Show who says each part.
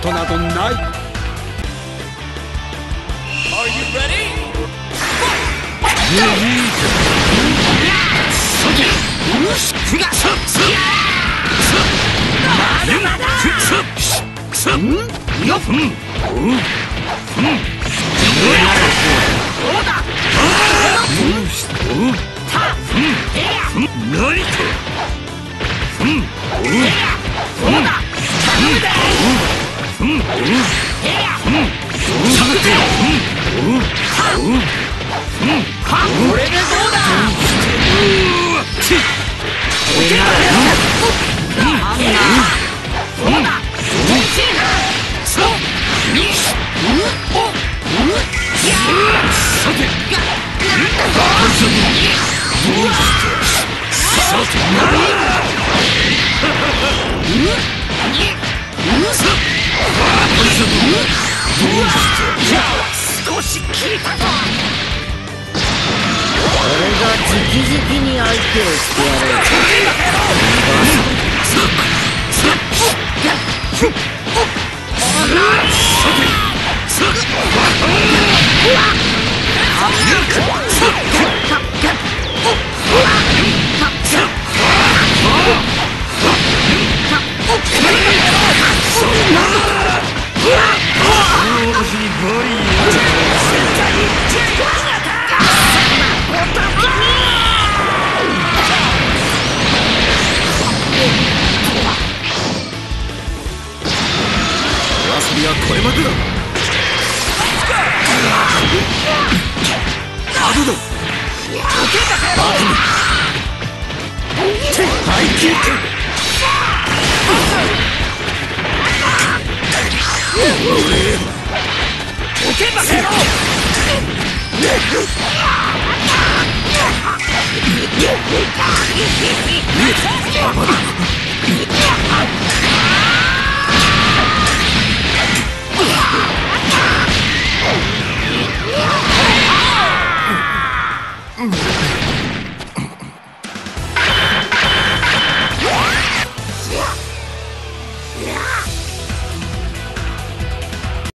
Speaker 1: ことなどない。
Speaker 2: Are you ready? これでどうだ。少し効いたか。
Speaker 3: 俺が直々に相手をしてやろう。
Speaker 1: 遊びはこれまでだ。アドだ。ハイキック。
Speaker 2: おけばせろ。